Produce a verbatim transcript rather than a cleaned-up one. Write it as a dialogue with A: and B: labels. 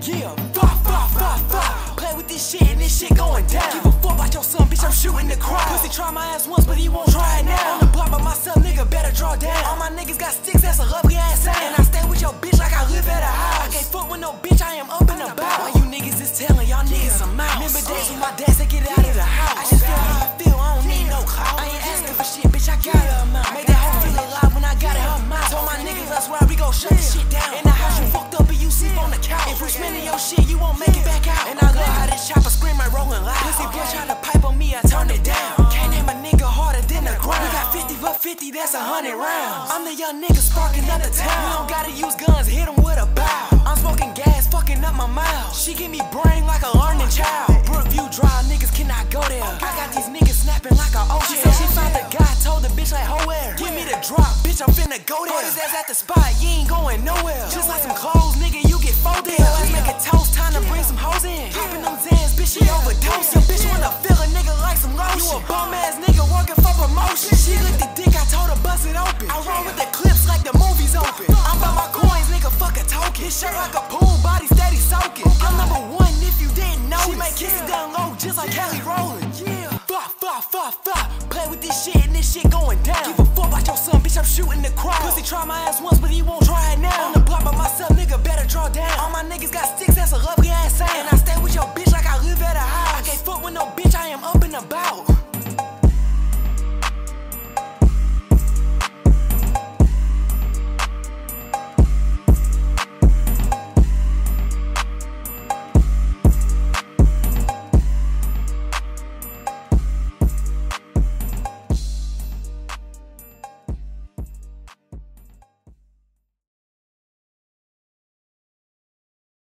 A: Yeah, fuck, fuck, fuck, fuck. Play with this shit and this shit going down. Give a fuck about your son, bitch, I'm shooting the crowd. Pussy try my ass once, but he won't try it now. On the block by myself, nigga, better draw down. All my niggas got sticks, that's a lovely ass sound. And I stay with your bitch like I live at a house. I can't fuck with no bitch, I am up and about. Why you niggas is telling y'all niggas some mouse? Remember days when my dad said get out of the house. I just feel how I feel, I don't need no clout. I ain't asking for shit, bitch, I got her amount. Made that hoe feel alive when I got it her mouth. Told my niggas let's ride, we gon' shut this shit down. In the house you fucked up and you sleep on the couch. If you spending your shit, you won't make it back out. And I love how this chopper scream like rolling loud. Pussy boy try to pipe on me, I turn it down. Can't name a nigga harder than the ground. We got fifty for fifty, that's a hundred rounds. I'm the young nigga sparking up the town. We don't gotta use guns, hit him with a bow. I'm smoking gas, fucking up my mouth. She give me brain like a learning child. Brookview Drive, niggas cannot go there. I got these niggas snapping like a ocean. She said she found the guy, told the bitch like, ho where? Give me the drop, bitch, I'm finna go there. Hold his ass at the spot, you ain't going nowhere. Just like some clothes, nigga, you get folded. Let's make a toast, time to bring some hoes in. Popping them Zans, bitch, she overdose. Your bitch wanna feel a nigga like some lotion. You a bum ass nigga working for promotion. She licked the dick, I told her bust it open. I roll with the clips like the movie's open. I'm by my coins, nigga, fuck a token. His shirt like a pool, body steady soaking. I'm number one if you didn't know. She make kisses down low just like Kelly Rowland. Yeah, fuck, fuck, fuck, fuck. Play with this shit and this shit going down. Give a fuck about your son, bitch, I'm shooting the crowd. Pussy try my ass once, but he won't try it now. On the block by myself, nigga, better draw down. All my niggas got sticks, that's a lovely